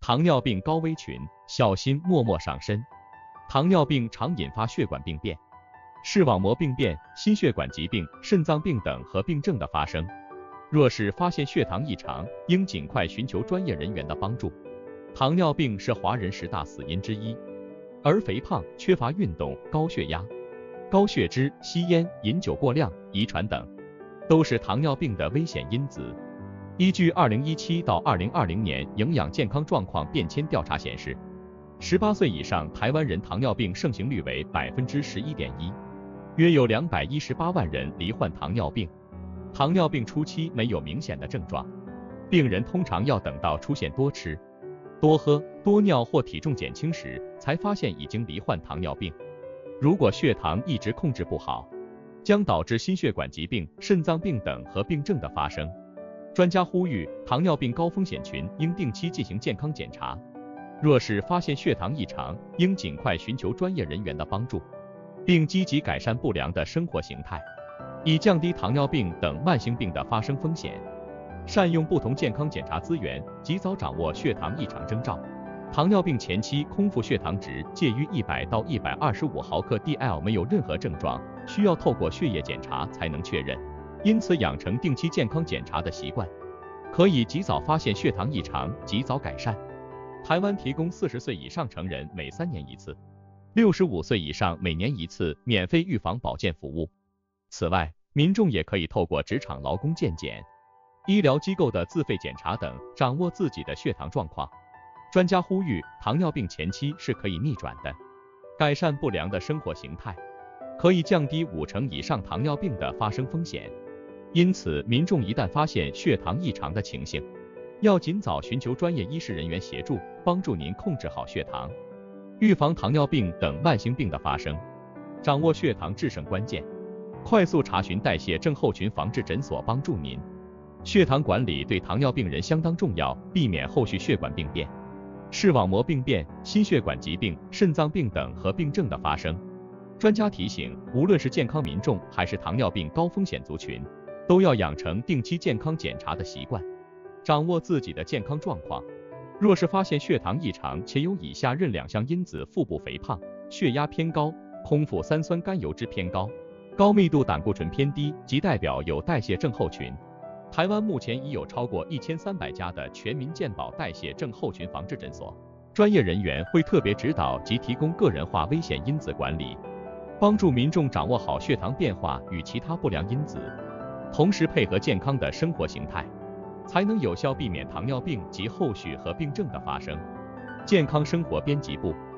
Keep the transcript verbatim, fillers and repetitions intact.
糖尿病高危群，小心默默上身。糖尿病常引发血管病变、视网膜病变、心血管疾病、肾脏病等合并症的发生。若是发现血糖异常，应尽快寻求专业人员的帮助。糖尿病是华人十大死因之一，而肥胖、缺乏运动、高血压、高血脂、吸烟、饮酒过量、遗传等，都是糖尿病的危险因子。依据二零一七到二零二零年营养健康状况变迁调查显示，十八岁以上台湾人糖尿病盛行率为 百分之十一点一， 约有两百一十八万人罹患糖尿病。糖尿病初期没有明显的症状，病人通常要等到出现多吃、多喝、多尿或体重减轻时，才发现已经罹患糖尿病。如果血糖一直控制不好，将导致心血管疾病、肾脏病等合并症的发生。专家呼吁，糖尿病高风险群应定期进行健康检查，若是发现血糖异常，应尽快寻求专业人员的帮助，并积极改善不良的生活形态，以降低糖尿病等慢性病的发生风险。善用不同健康检查资源，及早掌握血糖异常征兆。糖尿病前期空腹血糖值介于一百到一百二十五毫克 D L， 没有任何症状，需要透过血液检查才能确认。因此养成定期健康检查的习惯，可以及早发现血糖异常，及早改善。台湾提供四十岁以上成人每三年一次，六十五岁以上每年一次免费预防保健服务。此外，民众也可以透过职场劳工健检、医疗机构的自费检查等，掌握自己的血糖状况。专家呼吁，糖尿病前期是可以逆转的，改善不良的生活形态，可以降低五成以上糖尿病的发生风险。因此，民众一旦发现血糖异常的情形，要尽早寻求专业医师人员协助，帮助您控制好血糖，预防糖尿病等慢性病的发生。掌握血糖制胜关键，快速查询代谢症候群防治诊所，帮助您。血糖管理对糖尿病人相当重要，避免后续血管病变、视网膜病变、心血管疾病、肾脏病等合并症的发生。专家提醒，无论是健康民众还是糖尿病高风险族群，都要养成定期健康检查的习惯，掌握自己的健康状况。若是发现血糖异常且有以下任两项因子：腹部肥胖、血压偏高、空腹三酸甘油脂偏高、高密度胆固醇偏低，即代表有代谢症候群。台湾目前已有超过一千三百家的全民健保代谢症候群防治诊所，专业人员会特别指导及提供个人化危险因子管理，帮助民众掌握好血糖变化与其他不良因子，同时配合健康的生活形态，才能有效避免糖尿病及后续合并症的发生。健康生活编辑部。